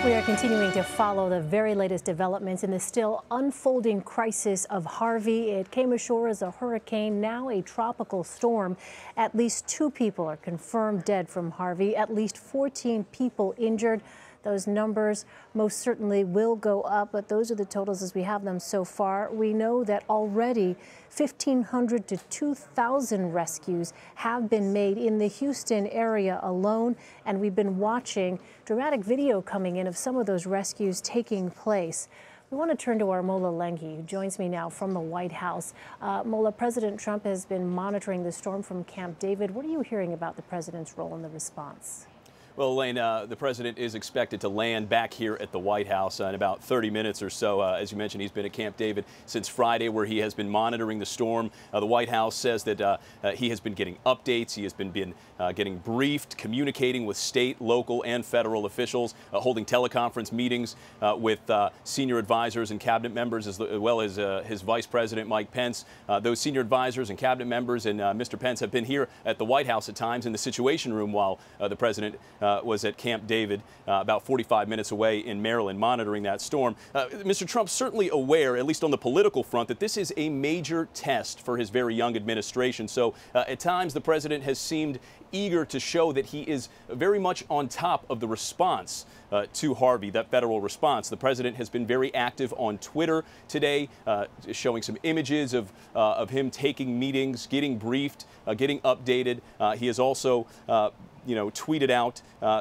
We are continuing to follow the very latest developments in the still unfolding crisis of Harvey. It came ashore as a hurricane, now a tropical storm. At least 2 people are confirmed dead from Harvey, at least 14 people injured. Those numbers most certainly will go up, but those are the totals as we have them so far. We know that already 1,500 to 2,000 rescues have been made in the Houston area alone, and we've been watching dramatic video coming in of some of those rescues taking place. We want to turn to our Mola Lenghi, who joins me now from the White House. Mola, President Trump has been monitoring the storm from Camp David. What are you hearing about the president's role in the response? Well, Elaine, the president is expected to land back here at the White House in about 30 minutes or so. As you mentioned, he's been at Camp David since Friday, where he has been monitoring the storm. The White House says that he has been getting updates. He has been getting briefed, communicating with state, local, and federal officials, holding teleconference meetings with senior advisors and cabinet members, as well as his vice president, Mike Pence. Those senior advisors and cabinet members and Mr. Pence have been here at the White House at times in the Situation Room while the president was at Camp David, about 45 minutes away in Maryland, monitoring that storm. Mr. Trump's certainly aware, at least on the political front, that this is a major test for his very young administration. So at times the president has seemed eager to show that he is very much on top of the response to Harvey, that federal response. The president has been very active on Twitter today, showing some images of him taking meetings, getting briefed, getting updated. He has also tweeted out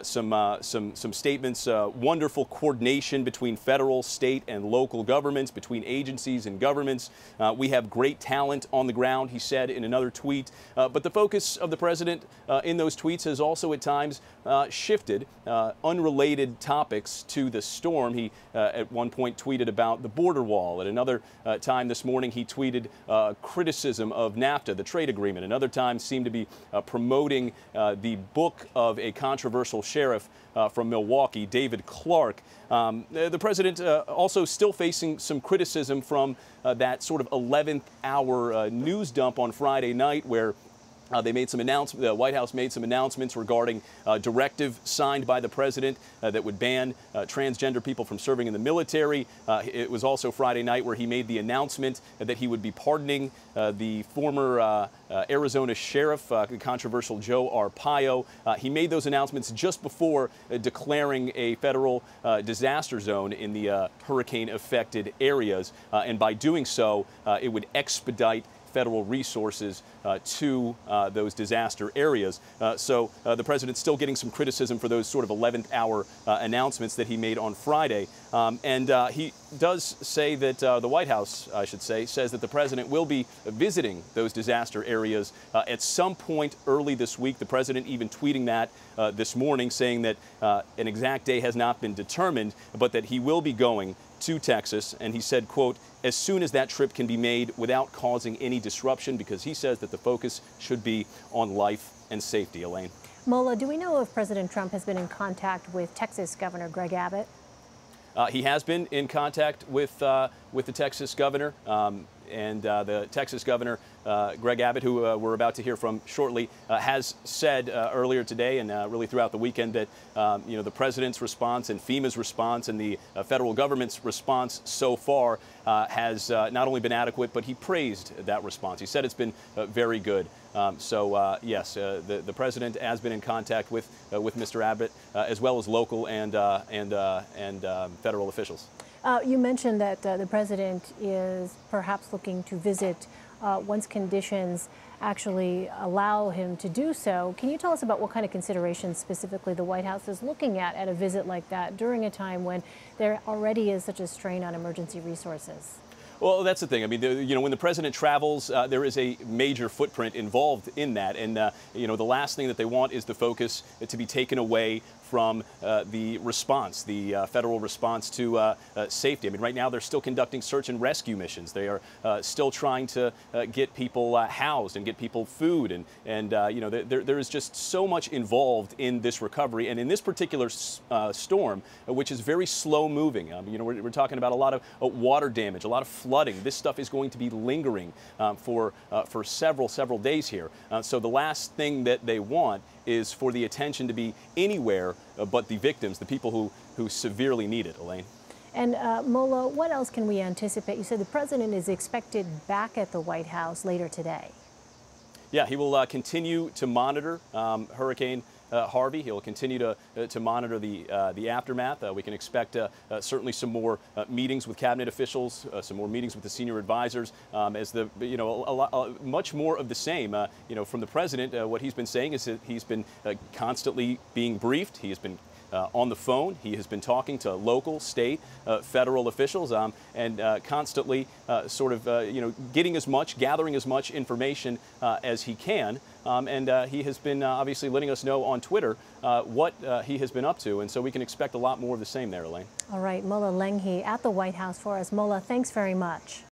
some statements, wonderful coordination between federal, state, and local governments, between agencies and governments. We have great talent on the ground, he said in another tweet. But the focus of the president in those tweets has also at times shifted unrelated topics to the storm. He at one point tweeted about the border wall. At another time this morning, he tweeted criticism of NAFTA, the trade agreement. Another time seemed to be promoting the book of a controversial sheriff from Milwaukee, David Clark. The president also still facing some criticism from that sort of 11th hour news dump on Friday night, where they made some announcements. The White House made some announcements regarding a directive signed by the president that would ban transgender people from serving in the military. It was also Friday night where he made the announcement that he would be pardoning the former Arizona sheriff, the controversial Joe Arpaio. He made those announcements just before declaring a federal disaster zone in the hurricane-affected areas. And by doing so, it would expedite federal resources to those disaster areas. So the president's still getting some criticism for those sort of 11th hour announcements that he made on Friday. And he does say that the White House, I should say, says that the president will be visiting those disaster areas at some point early this week. The president even tweeting that this morning, saying that an exact day has not been determined, but that he will be going to Texas. And he said, quote, as soon as that trip can be made without causing any disruption, because he says that the focus should be on life and safety. Elaine. Mola, do we know if President Trump has been in contact with Texas Governor Greg Abbott? He has been in contact with the Texas governor. And the Texas governor, Greg Abbott, who we're about to hear from shortly, has said earlier today and really throughout the weekend that the president's response and FEMA's response and the federal government's response so far has not only been adequate, but he praised that response. He said it's been very good. Yes, the president has been in contact with Mr. Abbott, as well as local and federal officials. You mentioned that the president is perhaps looking to visit once conditions actually allow him to do so. Can you tell us about what kind of considerations specifically the White House is looking at a visit like that during a time when there already is such a strain on emergency resources? Well, that's the thing. I mean, when the president travels, there is a major footprint involved in that. And, the last thing that they want is the focus to be taken away from the response, the federal response to safety. I mean, right now they're still conducting search and rescue missions. They are still trying to get people housed and get people food. And there is just so much involved in this recovery. And in this particular storm, which is very slow moving, we're talking about a lot of water damage, a lot of flooding. This stuff is going to be lingering for several days here. So the last thing that they want is for the attention to be anywhere but the victims, the people who severely need it, Elaine. And Mola, what else can we anticipate? You said the president is expected back at the White House later today. Yeah, he will continue to monitor Hurricane Harvey. He'll continue to monitor the aftermath. We can expect certainly some more meetings with cabinet officials, some more meetings with the senior advisors, as the much more of the same. From the president, what he's been saying is that he's been constantly being briefed. He has been on the phone. He has been talking to local, state, federal officials, and constantly gathering as much information as he can. He has been obviously letting us know on Twitter what he has been up to, and so we can expect a lot more of the same there, Elaine. All right, Mola Lenghi at the White House for us. Mola, thanks very much.